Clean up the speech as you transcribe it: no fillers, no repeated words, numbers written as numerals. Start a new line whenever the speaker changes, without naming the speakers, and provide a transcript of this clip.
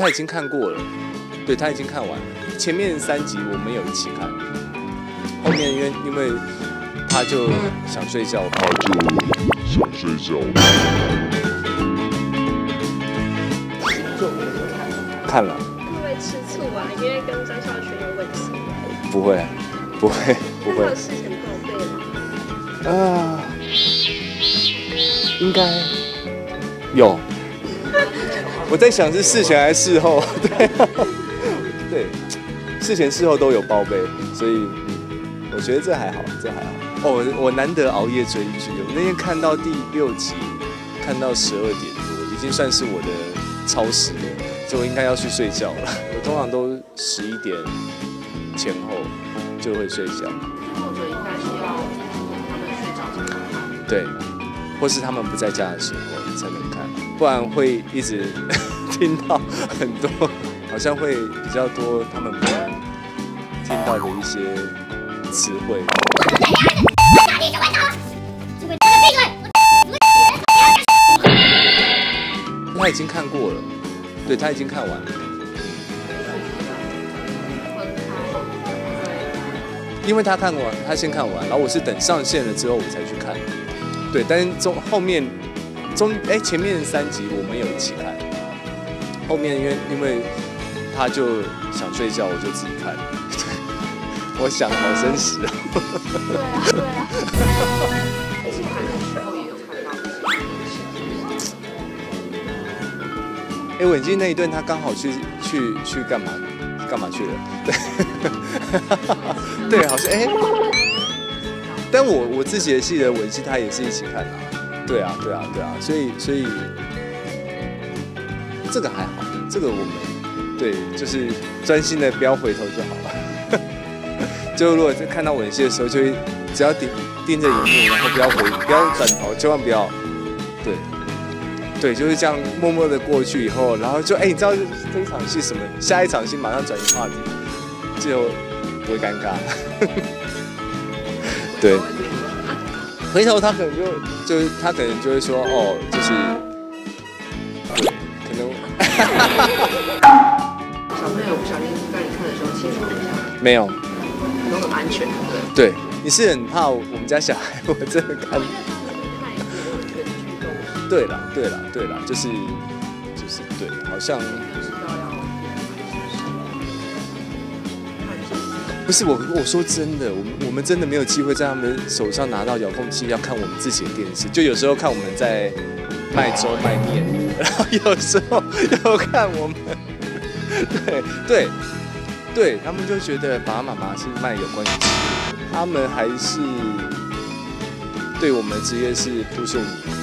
他已经看过了，对他已经看完了。前面3集我们有一起看，后面因为他就想睡觉，看了。
会不会吃醋啊？因为跟张孝全有吻戏。
不会。
他有事前报备吗？
应该有。我在想是事前还是事后，对，事前事后都有报备，所以我觉得这还好。哦，我难得熬夜追剧，我那天看到第6集，看到12点多，已经算是我的超时了，所以我应该要去睡觉了。我通常都11点前后就会睡觉。
或者应该是要他们睡着才能看。
对，或是他们不在家的时候才能看，不然会一直听到很多，好像会比较多他们不听到的一些词汇。他已经看过了，对他已经看完了。因为他看完，他先看完，然后我是等上线了之后我才去看。对，但是前面3集我们有一起看，后面因为他就想睡觉，我就自己看。我想好真实哦。
对啊。一起看的时候也有看到。
文姬那一段他刚好去干嘛去了？对，对，好像但我自己的戏的吻戏他也是一起看啊。对啊，所以这个还好，这个我们对就是专心的不要回头就好了。就如果在看到吻戏的时候，就会只要盯着荧幕，然后不要转头，千万不要。对，就是这样默默的过去以后，然后就你知道这一场戏什么？下一场戏马上转移话题，就不会尴尬。对，回头他可能就会说就是对，可能
小朋友不小心在你看的时候亲触一下，
没有，
都很安全，
对，你是很怕我们家小孩，我真的看。对啦，就是对，好像不是我说真的，我们真的没有机会在他们手上拿到遥控器，要看我们自己的电视。就有时候看我们在卖粥卖面，然后有时候又看我们，对，他们就觉得爸爸妈妈是卖有关于职业，他们还是对我们的职业是扑朔迷离。